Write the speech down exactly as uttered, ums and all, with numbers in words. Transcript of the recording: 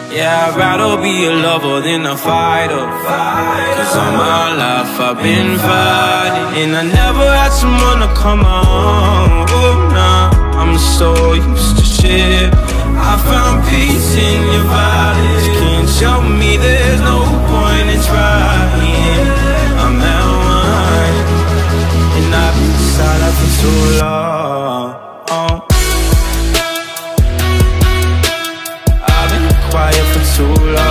Yeah, I'd rather be a lover than a fighter, cause all my life I've been fighting, and I never had someone to come on. Oh, nah, I'm so used to shit. I found peace in your violence. Can't show me there's no point in trying. I'm at one, and I've been silent for too long. I've been quiet for too long.